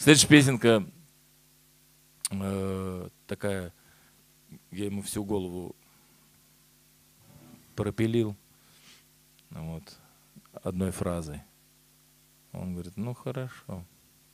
Следующая песенка такая, я ему всю голову пропилил вот, одной фразой. Он говорит, ну хорошо.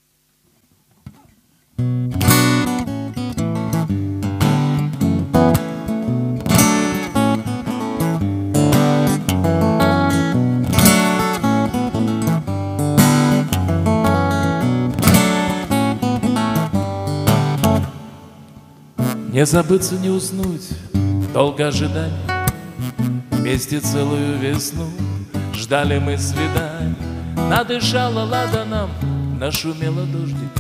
Не забыться, не уснуть, долго ожидать. Вместе целую весну ждали мы свиданий. Надышала лада нам, нашумела дождик.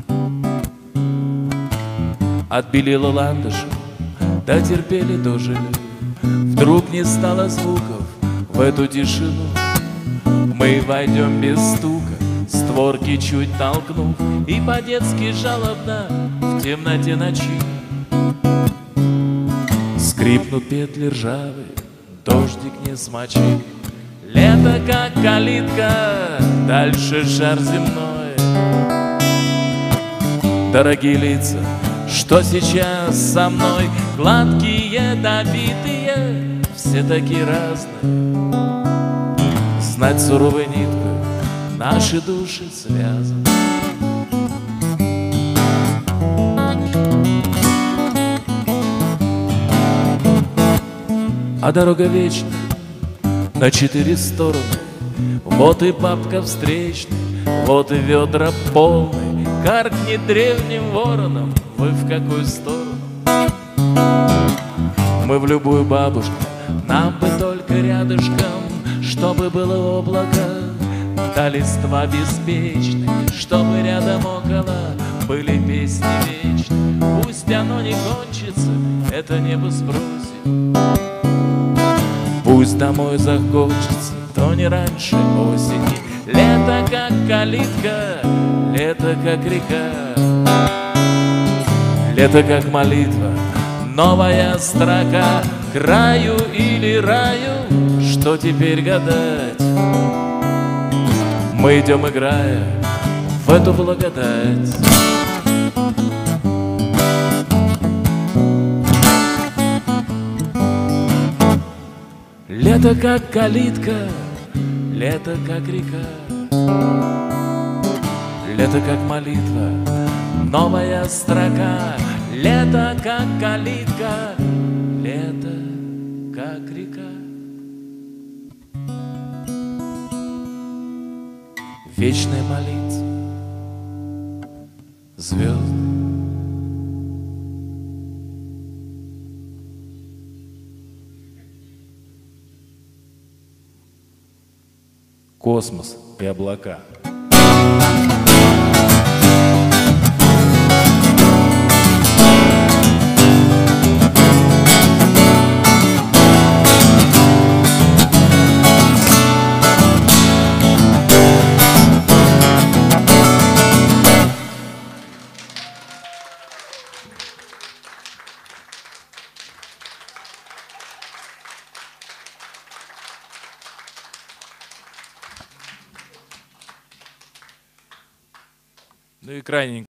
Отбелила ландышем, дотерпели, дожили. Вдруг не стало звуков в эту тишину. Мы войдем без стука, створки чуть толкнув, и по-детски жалобно в темноте ночи скрипнут петли ржавые, дождик не смочит. Лето как калитка, дальше шар земной. Дорогие лица, что сейчас со мной, гладкие, добитые, все такие разные. Знать суровой ниткой наши души связаны. А дорога вечная на 4 стороны. Вот и папка встречная, вот и ведра полные. Каркнет древним вороном, вы в какую сторону? Мы в любую бабушку, нам бы только рядышком, чтобы было облако, да листва беспечны, чтобы рядом около были песни вечные. Пусть оно не кончится, это небо сбросит. Пусть домой захочется, то не раньше осени. Лето как калитка, лето как река, лето как молитва, новая строка. Краю или раю, что теперь гадать? Мы идем, играя в эту благодать. Лето как калитка, лето как река, лето как молитва, новая строка. Лето как калитка, лето как река. Вечная молитва, звезды. Космос и облака. Ну и крайне